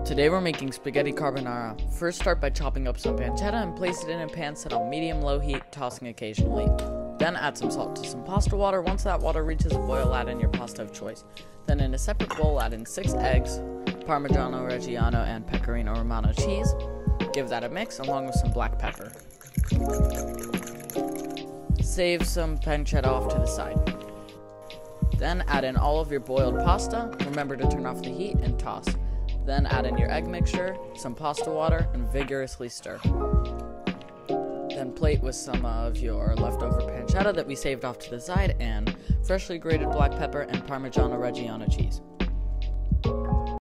Today we're making spaghetti carbonara. First start by chopping up some pancetta and place it in a pan set on medium-low heat, tossing occasionally. Then add some salt to some pasta water. Once that water reaches a boil, add in your pasta of choice. Then in a separate bowl, add in 6 eggs, Parmigiano Reggiano and Pecorino Romano cheese. Give that a mix along with some black pepper. Save some pancetta off to the side. Then add in all of your boiled pasta. Remember to turn off the heat and toss. Then add in your egg mixture, some pasta water, and vigorously stir. Then plate with some of your leftover pancetta that we saved off to the side and freshly grated black pepper and Parmigiano Reggiano cheese.